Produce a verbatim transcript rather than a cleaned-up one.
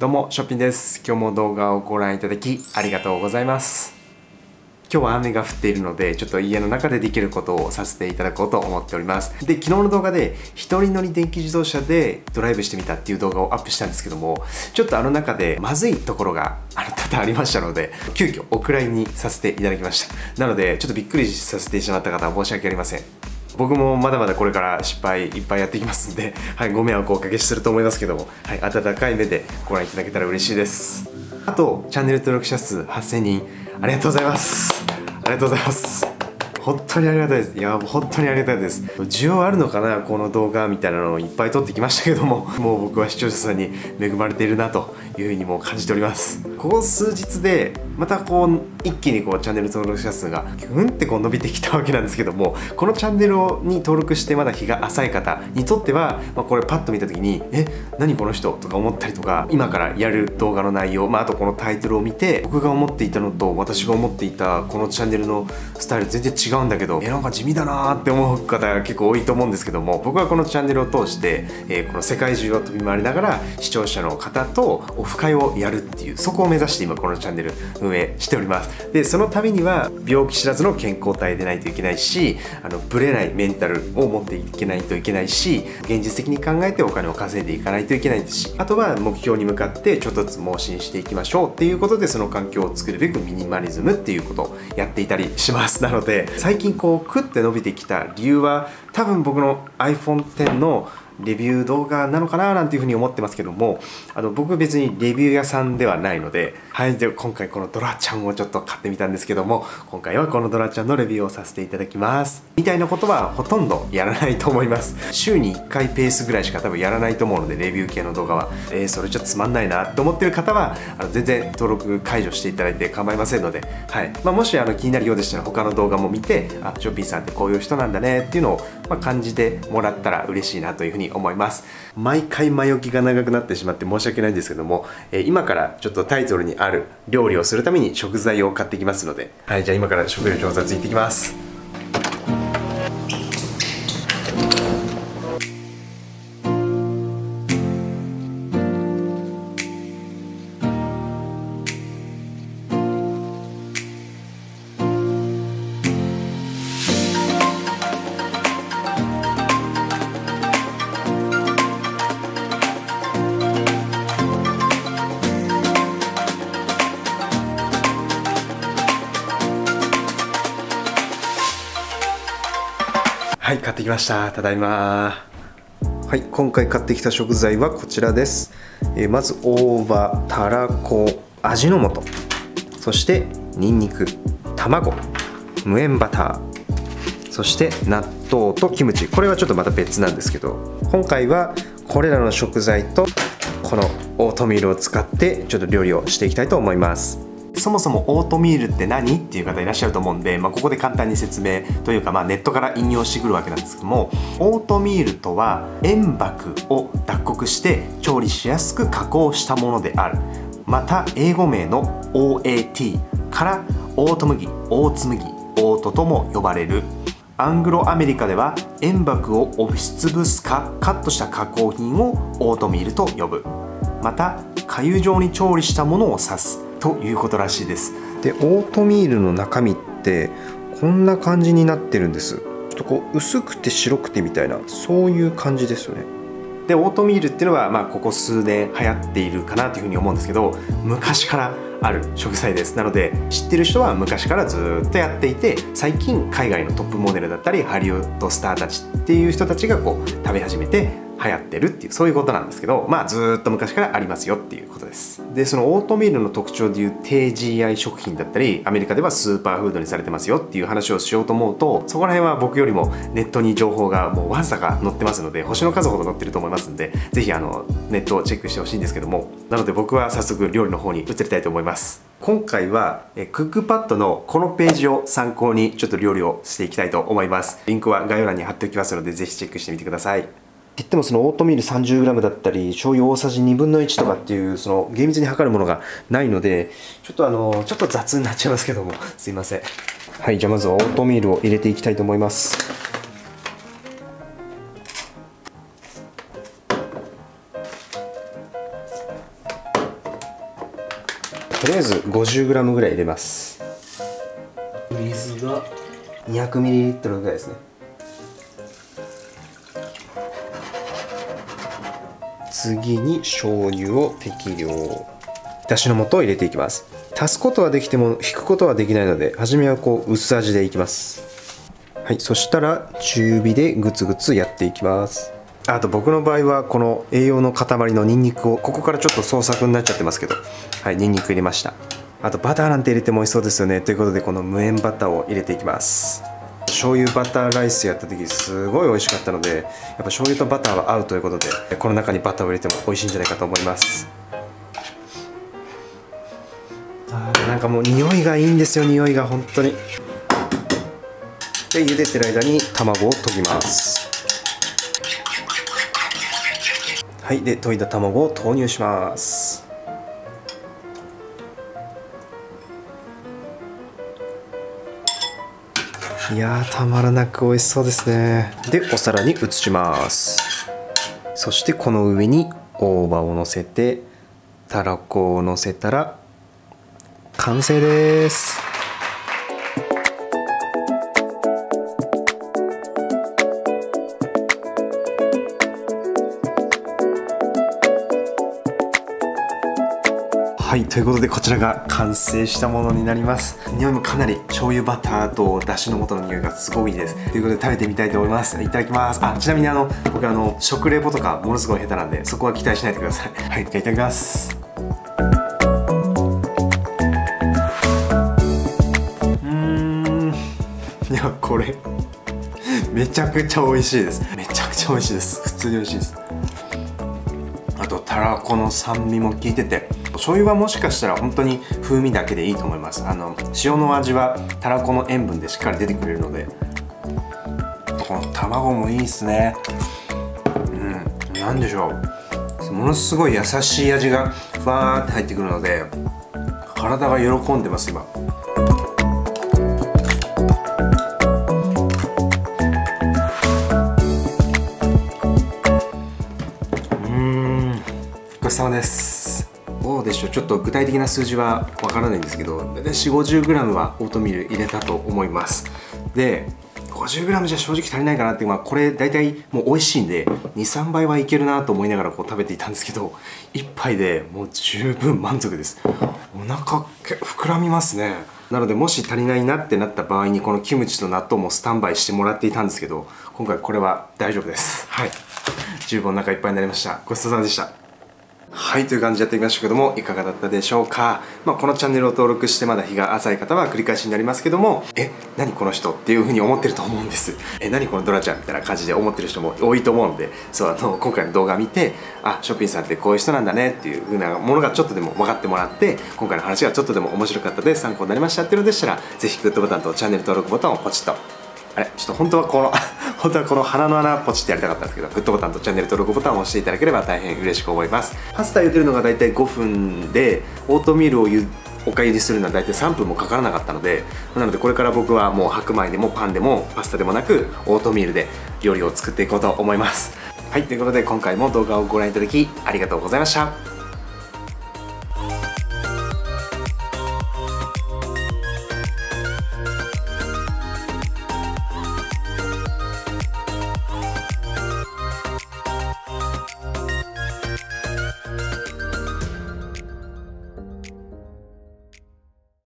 どうもしょっぴんです。今日も動画をご覧いただきありがとうございます。今日は雨が降っているので、ちょっと家の中でできることをさせていただこうと思っております。で、昨日の動画で一人乗り電気自動車でドライブしてみたっていう動画をアップしたんですけども、ちょっとあの中でまずいところがあの多々ありましたので、急遽お蔵入りにさせていただきました。なのでちょっとびっくりさせてしまった方は申し訳ありません。僕もまだまだこれから失敗いっぱいやっていきますんで、はい、ご迷惑をおかけすると思いますけども、はい、温かい目でご覧いただけたら嬉しいです。あとチャンネル登録者数はっせんにんありがとうございます。ありがとうございます。本当にありがたいです。いや、本当にありがたいです。需要あるのかな、この動画みたいなのをいっぱい撮ってきましたけども、もう僕は視聴者さんに恵まれているなというふうにも感じております。ここ数日でまたこう一気にこうチャンネル登録者数がうんってこう伸びてきたわけなんですけども、このチャンネルに登録してまだ日が浅い方にとっては、まあ、これパッと見た時に「え何この人?」とか思ったりとか、今からやる動画の内容、まあ、あとこのタイトルを見て僕が思っていたのと私が思っていたこのチャンネルのスタイル全然違うんだけど、えなんか地味だなーって思う方が結構多いと思うんですけども、僕はこのチャンネルを通して、えー、この世界中を飛び回りながら視聴者の方とオフ会をやるっていう、そこを目指して今このチャンネル運営しております。でそのためには病気知らずの健康体でないといけないし、あのブレないメンタルを持っていけないといけないし、現実的に考えてお金を稼いでいかないといけないですし、あとは目標に向かってちょっとずつ盲信していきましょうっていうことで、その環境を作るべくミニマリズムっていうことをやっていたりします。なので最近こうクッて伸びてきた理由は、多分僕の アイフォンテン のレビュー動画なのかななんていうふうに思ってますけども、あの僕別にレビュー屋さんではないので、はい、で今回このドラちゃんをちょっと買ってみたんですけども、今回はこのドラちゃんのレビューをさせていただきますみたいなことはほとんどやらないと思います。週にいっかいペースぐらいしか多分やらないと思うので、レビュー系の動画は、えー、それちょっとつまんないなと思ってる方はあの全然登録解除していただいて構いませんので、はい、まあ、もしあの気になるようでしたら他の動画も見て、あ、ショッピンさんってこういう人なんだねっていうのを、まあ、感じてもらったら嬉しいなというふうに思います。毎回前置きが長くなってしまって申し訳ないんですけども、えー、今からちょっとタイトルにある料理をするために食材を買ってきますので、はい、じゃあ今から食料調達行ってきます。はい、買ってきました。ただいま。はい、今回買ってきた食材はこちらです。えー、まず大葉、たらこ、味の素、そしてにんにく、卵、無塩バター、そして納豆とキムチ。これはちょっとまた別なんですけど、今回はこれらの食材とこのオートミールを使ってちょっと料理をしていきたいと思います。そもそもオートミールって何っていう方いらっしゃると思うんで、まあ、ここで簡単に説明というか、まあ、ネットから引用してくるわけなんですけども、オートミールとは塩爆を脱穀して調理しやすく加工したものである。また英語名の オーエーティー からオート麦、オーツ麦、オートとも呼ばれる。アングロアメリカでは塩爆を押しつぶすかカットした加工品をオートミールと呼ぶ。また粥状に調理したものを指すということらしいです。で、オートミールの中身ってこんな感じになってるんです。ちょっとこう薄くて白くてみたいな、そういう感じですよね。で、オートミールっていうのは、まあ、ここ数年流行っているかなというふうに思うんですけど、昔からある食材です。なので知ってる人は昔からずっとやっていて、最近海外のトップモデルだったりハリウッドスターたちっていう人たちがこう食べ始めて流行ってるっていう、そういうことなんですけど、まあずっと昔からありますよっていうことです。で、そのオートミールの特徴でいう低 ジーアイ 食品だったり、アメリカではスーパーフードにされてますよっていう話をしようと思うと、そこら辺は僕よりもネットに情報がもうわんさか載ってますので、星の数ほど載ってると思いますんで、ぜひあのネットをチェックしてほしいんですけども、なので僕は早速料理の方に移りたいと思います。今回はえクックパッドのこのページを参考にちょっと料理をしていきたいと思います。リンクは概要欄に貼っておきますので、ぜひチェックしてみてください。言ってもそのオートミール さんじゅうグラム だったり醤油大さじにぶんのいちとかっていうその厳密に測るものがないので、ちょっとあのちょっと雑になっちゃいますけども、すいません。はい、じゃあまずはオートミールを入れていきたいと思います。 りあえず ごじゅうグラム ぐらい入れます。水が にひゃくミリリットル ぐらいですね。次に醤油を適量、だしの素を入れていきます。足すことはできても引くことはできないので、初めはこう薄味でいきます。はい、そしたら中火でグツグツやっていきます。あと僕の場合はこの栄養の塊のニンニクを、ここからちょっと創作になっちゃってますけど、はい、ニンニク入れました。あとバターなんて入れても美味しそうですよね。ということでこの無塩バターを入れていきます。醤油バターライスやった時すごい美味しかったので、やっぱ醤油とバターは合うということで、この中にバターを入れても美味しいんじゃないかと思います。あー、なんかもう匂いがいいんですよ。匂いが本当に。で茹でてる間に卵を溶きます。はい、で溶いた卵を投入します。いやー、たまらなく美味しそうですね。でお皿に移します。そしてこの上に大葉をのせてたらこをのせたら完成です。はい、ということでこちらが完成したものになります。匂いもかなり醤油バターとだしの素の匂いがすごいいいです。ということで食べてみたいと思います。いただきます。あ、ちなみにあの僕あの食レポとかものすごい下手なんで、そこは期待しないでください。はい、じゃあいただきます。うーん、いやこれめちゃくちゃ美味しいです。めちゃくちゃ美味しいです。普通に美味しいです。あとたらこの酸味も効いてて、醤油はもしかしたら本当に風味だけでいいと思います。あの塩の味はたらこの塩分でしっかり出てくれるので、この卵もいいですね。うん、なんでしょう、ものすごい優しい味がふわーって入ってくるので、体が喜んでます今。ごちそうさまです。どうでしょう、ちょっと具体的な数字はわからないんですけど、大体よんじゅう、ごじゅうグラム はオートミール入れたと思います。で ごじゅうグラム じゃ正直足りないかなって、まあ、これ大体もう美味しいんでにさんばいはいけるなと思いながらこう食べていたんですけど、いっぱいでもう十分満足です。お腹膨らみますね。なのでもし足りないなってなった場合に、このキムチと納豆もスタンバイしてもらっていたんですけど、今回これは大丈夫です。はい、十分お腹いっぱいになりました。ごちそうさまでした。はい、という感じでやってみましたけども、いかがだったでしょうか。まあ、このチャンネルを登録してまだ日が浅い方は繰り返しになりますけども、え、何この人っていう風に思ってると思うんです。え、何このドラちゃんみたいな感じで思ってる人も多いと思うので、そう、あの今回の動画見て、あ、ショッピンさんってこういう人なんだねっていう風なものがちょっとでも分かってもらって、今回の話がちょっとでも面白かったです、参考になりましたっていうのでしたら、ぜひグッドボタンとチャンネル登録ボタンをポチッと。あれ、ちょっと本当はこの本当はこの鼻の穴ポチってやりたかったんですけど、グッドボタンとチャンネル登録ボタンを押していただければ大変嬉しく思います。パスタ茹でるのが大体ごふんで、オートミールをゆおかゆにするのは大体さんぷんもかからなかったので、なのでこれから僕はもう白米でもパンでもパスタでもなくオートミールで料理を作っていこうと思います。はい、ということで今回も動画をご覧いただきありがとうございました。